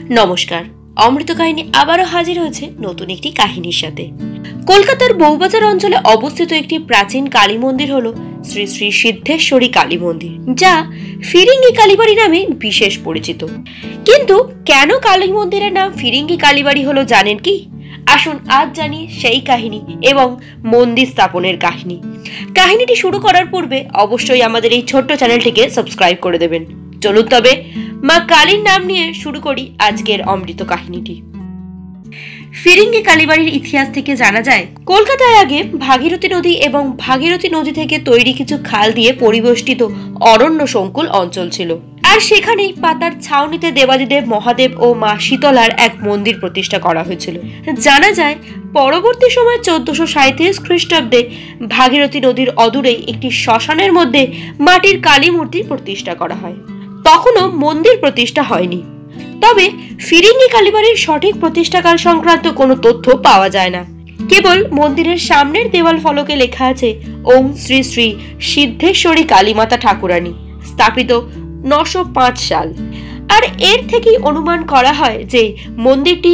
নমস্কার, অমৃত কাহিনী আবারও হাজির হয়েছে নতুন একটি কাহিনীর সাথে। কলকাতার বউবাজার অঞ্চলে অবস্থিত একটি প্রাচীন কালী মন্দির হলো শ্রী শ্রী সিদ্ধেশ্বরী কালী মন্দির, যা ফিরিঙ্গি কালীবাড়ি নামে বিশেষ পরিচিত। কিন্তু কেন কালী মন্দিরের নাম ফিরিঙ্গি কালীবাড়ি হলো জানেন কি? আসুন আজ জানি সেই কাহিনী এবং মন্দির স্থাপনের কাহিনী। কাহিনীটি শুরু করার পূর্বে অবশ্যই আমাদের এই ছোট্ট চ্যানেলটিকে সাবস্ক্রাইব করে দেবেন। চলুন তবে মা কালীর নাম নিয়ে শুরু করি আজকের অমৃত কাহিনীটি। ফিরিঙ্গি কালীবাড়ির ইতিহাস থেকে জানা যায়, কলকাতায় আগে ভাগীরথী নদী এবং ভাগীরথী নদী থেকে তৈরি কিছু খাল দিয়ে পরিবেষ্টিত অরণ্য সংকুল অঞ্চল ছিল। আর সেখানেই পাতার ছাউনিতে দেবাদিদেব মহাদেব ও মা শীতলার এক মন্দির প্রতিষ্ঠা করা হয়েছিল। জানা যায় পরবর্তী সময় 1437 খ্রিস্টাব্দে ভাগীরথী নদীর অদূরেই একটি শ্মশানের মধ্যে মাটির কালী মূর্তি প্রতিষ্ঠা করা হয়। তখনও মন্দির প্রতিষ্ঠা হয়নি। তবে ফিরিঙ্গি কালীবাড়ির সঠিক প্রতিষ্ঠাকাল সংক্রান্ত কোনো তথ্য পাওয়া যায় না। কেবল মন্দিরের সামনের দেওয়াল ফলকে লেখা আছে ওম শ্রী শ্রী সিদ্ধেশ্বরী কালীমাতা ঠাকুরানী, স্থাপিত 905 সাল। আর এর থেকেই অনুমান করা হয় যে মন্দিরটি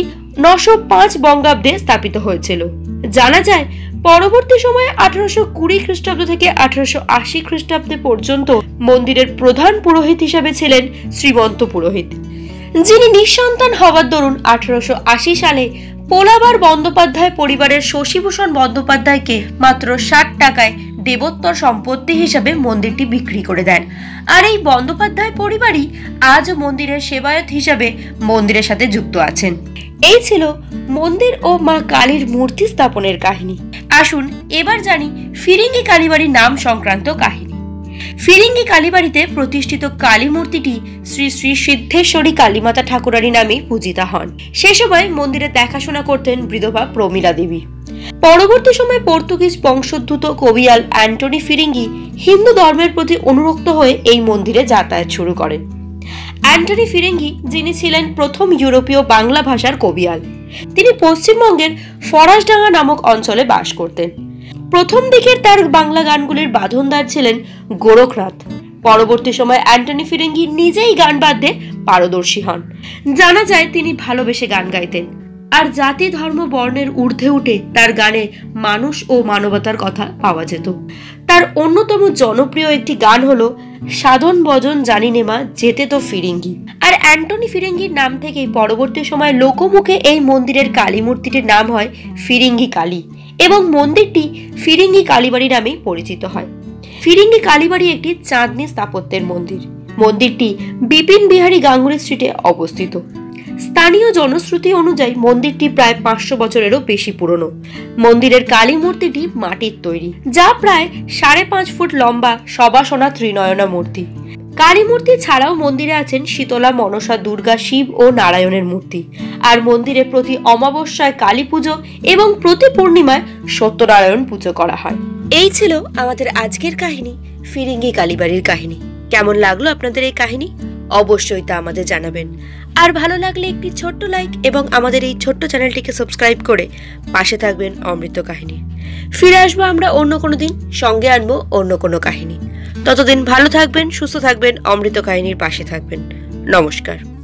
905 বঙ্গাব্দে স্থাপিত হয়েছিল। জানা যায় পরবর্তী সময়ে 1820 খ্রিস্টাব্দ থেকে 1880 খ্রিস্টাব্দে পর্যন্ত মন্দিরের প্রধান পুরোহিত হিসেবে ছিলেন শ্রীমন্ত পুরোহিত, যিনি নিঃসন্তান হওয়ার দরুন 1880 সালে পোলাবার বন্দ্যোপাধ্যায় পরিবারের শশীভূষণ বন্দ্যোপাধ্যায়কে মাত্র 60 টাকায় দেবোত্তর সম্পত্তি হিসেবে মন্দিরটি বিক্রি করে দেন। আর এই বন্দ্যোপাধ্যায় পরিবারই আজও মন্দিরের সেবায়ত হিসেবে মন্দিরের সাথে যুক্ত আছেন। এই ছিল মন্দির ও মা কালীর মূর্তি স্থাপনের কাহিনী। আসুন এবার জানি ফিরিঙ্গি কালীবাড়ির নাম সংক্রান্ত কাহিনী। ফিরিঙ্গি কালীবাড়িতে প্রতিষ্ঠিত কালী মূর্তিটি শ্রী শ্রী সিদ্ধেশ্বরী কালীমাতা ঠাকুরানী নামে পূজিতা হন। সে সময় মন্দিরে দেখাশোনা করতেন বিধবা প্রমীলা দেবী। পরবর্তী সময় পর্তুগিজ বংশোদ্ভূত কবিয়াল অ্যান্টনি ফিরিঙ্গি হিন্দু ধর্মের প্রতি অনুরক্ত হয়ে এই মন্দিরে যাতায়াত শুরু করেন। অ্যান্টনি ফিরিঙ্গি, যিনি ছিলেন প্রথম ইউরোপীয় বাংলা ভাষার কবিয়াল, তিনি পশ্চিমবঙ্গের ফরাসডাঙ্গা নামক অঞ্চলে বাস করতেন। প্রথম দিকের তার বাংলা গানগুলির বাঁধনদার ছিলেন গোরখনাথ। পরবর্তী সময় অ্যান্টনি ফিরিঙ্গি নিজেই গান বাদ্যে পারদর্শী হন। জানা যায় তিনি ভালোবেসে গান গাইতেন, আর জাতি ধর্ম বর্ণের ঊর্ধ্বে উঠে তার গানে মানুষ ও মানবতার কথা পাওয়া যেত। তার অন্যতম জনপ্রিয় একটি গান হলো সাধন ভজন জানি নেমা যেতে তো ফিরিঙ্গি। আর অ্যান্টনি ফিরিঙ্গির নাম থেকেই পরবর্তী সময় লোকমুখে এই মন্দিরের কালী মূর্তিটির নাম হয় ফিরিঙ্গি কালী এবং মন্দিরটি ফিরিঙ্গি কালীবাড়ি নামেই পরিচিত হয়। ফিরিঙ্গি কালীবাড়ি একটি চাঁদনি স্থাপত্যের মন্দির। মন্দিরটি বিপিন বিহারী গাঙ্গুলি স্ট্রিটে অবস্থিত। স্থানীয় জনশ্রুতি অনুযায়ী মন্দিরটি প্রায় 500 বছরেরও বেশি পুরনো। মন্দিরের কালী মূর্তিটি মাটির তৈরি, যা প্রায় 5.5 ফুট লম্বা সবাসনা ত্রিনয়না মূর্তি। কালী মূর্তি ছাড়াও মন্দিরে আছেন শীতলা, মনসা, দুর্গা, শিব ও নারায়ণের মূর্তি। আর মন্দিরে প্রতি অমাবস্যায় কালী পুজো এবং প্রতি পূর্ণিমায় সত্যনারায়ণ পুজো করা হয়। এই ছিল আমাদের আজকের কাহিনী, ফিরিঙ্গি কালীবাড়ির কাহিনী। কেমন লাগলো আপনাদের এই কাহিনী? অবশ্যই তা আমাদের জানাবেন। আর ভালো লাগলে একটি ছোট্ট লাইক এবং আমাদের এই ছোট্ট চ্যানেলটিকে সাবস্ক্রাইব করে পাশে থাকবেন অমৃত কাহিনী। ফিরে আসবো আমরা অন্য কোনো দিন, সঙ্গে আনবো অন্য কোনো কাহিনী। ততদিন ভালো থাকবেন, সুস্থ থাকবেন, অমৃত কাহিনীর পাশে থাকবেন। নমস্কার।